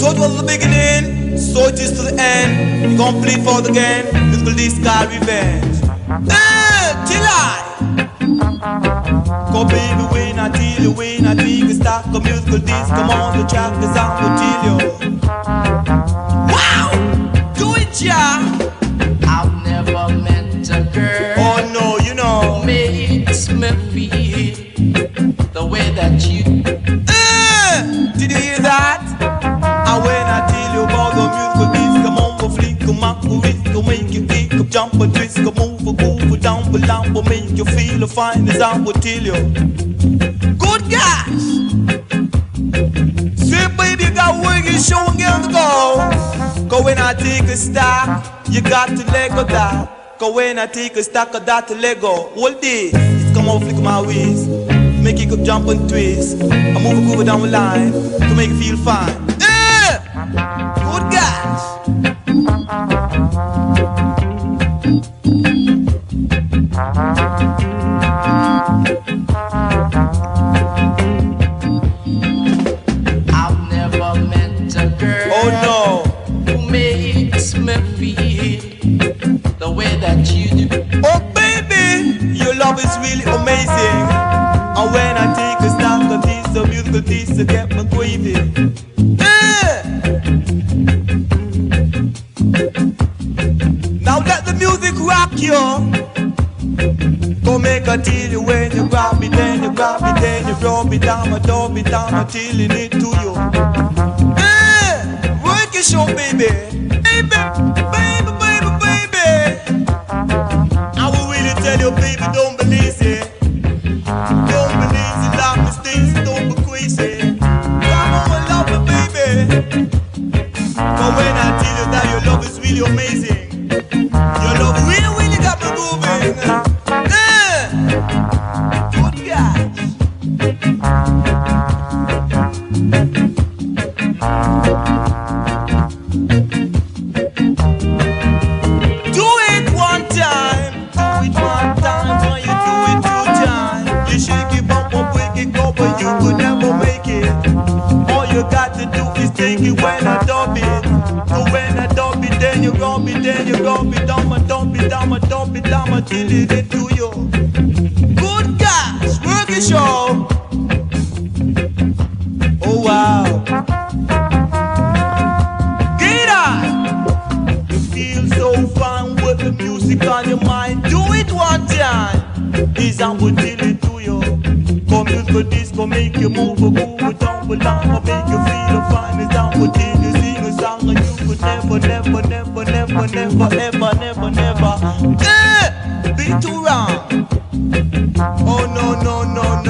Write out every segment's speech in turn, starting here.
So it was the beginning, so it is to the end. You complete for the game, musical disco revenge. Till I go baby, when I tell you, when I think it's stock a musical disc, come on the track, the sound will tell you. Wow! Do it, yeah! I've never met a girl. Oh no, you know. Makes me feel the way that you. Did you hear that? And when I tell you about the musical disc, come on, go flick, come up, go risk, go make you kick, go jump, and twist, go move down, below, go make you feel the finest, I will tell you. Good guys! Say, baby, you got work, you show and get on the go. Go when I take a stock, you got to let go that. Go when I take a stock of that to let go. Hold this, come on, flick my waist. Make it go jump and twist. I move down the line to make it feel fine. Good guys. I've never met a girl. Oh no. Who makes me feel the way that you do. Oh baby, your love is really amazing. And when I take a stock of this, a musical this, to get my gravy. Now let the music rock you. Go make a tell you when you grab me, then you grab me, then you rub me down, I dub me down, I'm telling it to you. Work your show, baby. Baby, baby, baby, baby. I will really tell you, baby, don't believe it. Don't believe it, like mistakes, don't be crazy. Come on, love me, baby. But when I tell you that your love is really amazing, your love really, really got me moving. Good guys. Do it one time, do it one time, when you do it two times. You shake it up or break it up, but you could never make it. All you got to do is take it when I dub it. So when I dub it, then you rub it, then you rub it down, and dump it down, and dump it down, until it get to you. Good guys, work it show. Oh wow. Get on. You feel so fine with the music on your mind. Do it one time. This I will tell it to you. Come musical disco, make you move, go down, down, make you feel the finest. I will tell you sing a song and you could never, never, never, never, never, ever, never, never. Be too wrong. Oh no, no, no,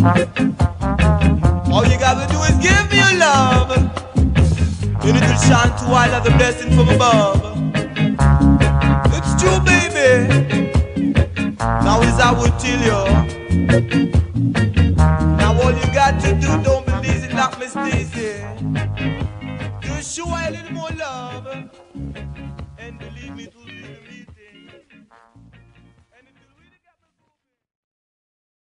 no. All you gotta do is give me your love. You need to shine to I love the blessing from above. It's true, baby. Now is I will tell you. Now all you got to do, don't believe it, not mistake it. Just show a little more love and believe me to